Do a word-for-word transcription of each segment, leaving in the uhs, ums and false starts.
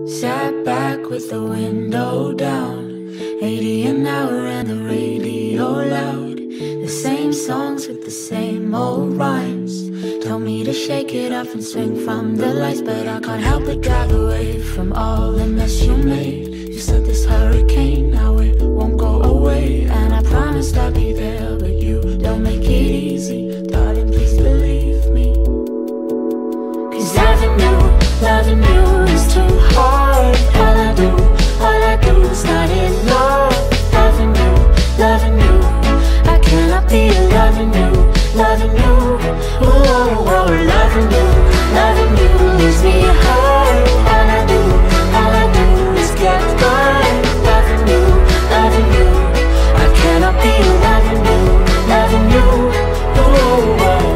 Sat back with the window down, eighty an hour and the radio loud. The same songs with the same old rhymes. Told me to shake it off and swing from the lights, but I can't help but drive away from all the mess you made. You said this hurricane, now it won't go away, and I promised I'd be there, but you don't make it easy. Darling, please believe me, 'cause loving you, loving you is too hard. All I do, all I do is not enough. Loving you, loving you, I cannot be loving you, loving you. Ooh, oh, oh, loving you, loving you leaves me hurt. All I do, all I do is get burned. Loving you, loving you, I cannot be loving you, loving you. Ooh, oh.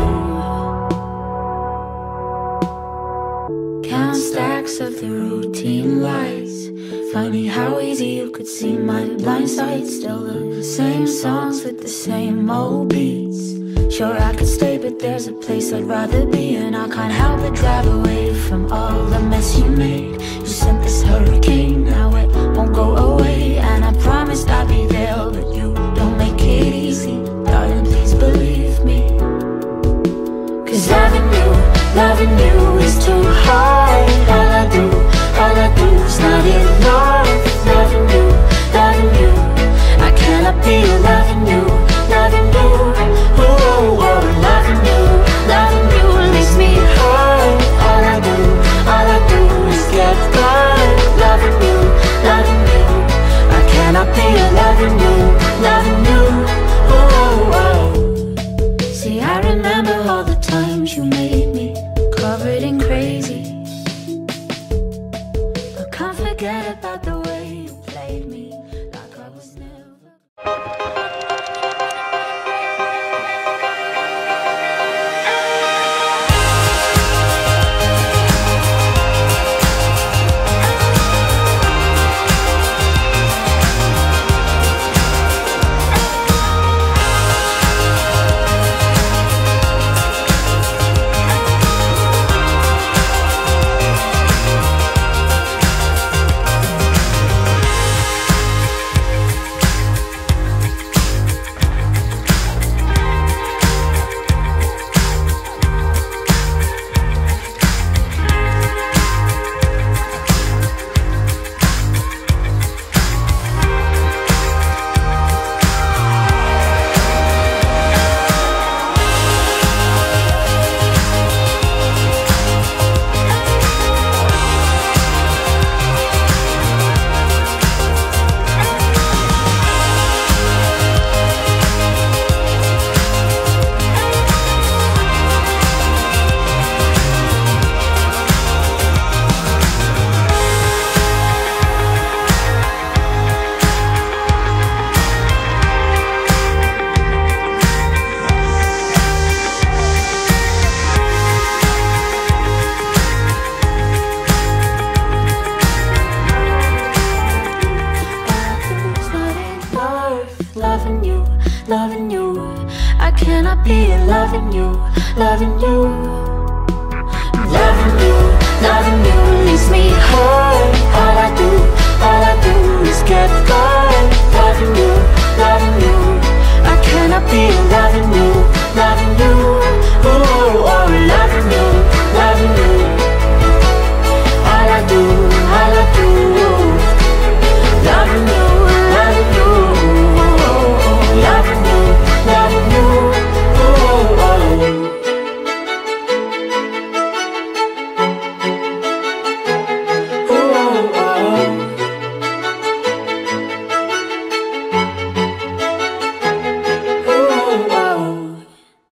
Count stacks of the routine lies. Funny how easy you could see my blind side. Still the same songs with the same old beats. Sure I could stay, but there's a place I'd rather be, and I can't help but drive away from all the mess you made. You sent this hurricane, now it won't go away, and I promised I'd be there, but you don't make it easy. Darling, please believe me, 'cause loving you, loving you is too hard. All I do, all I do is not enough. Loving you, loving you, I cannot be loving you, loving you. Oh, oh, oh, loving you, loving you leaves me hurt. All I do, all I do is get burned. Loving you, loving you, I cannot be loving you, loving you. Oh, oh, oh. See, I remember all the times you made me covered in crazy, but can't forget about the way you played me like I was never. Loving you, loving you, I cannot be loving you, loving you. Loving you, loving you,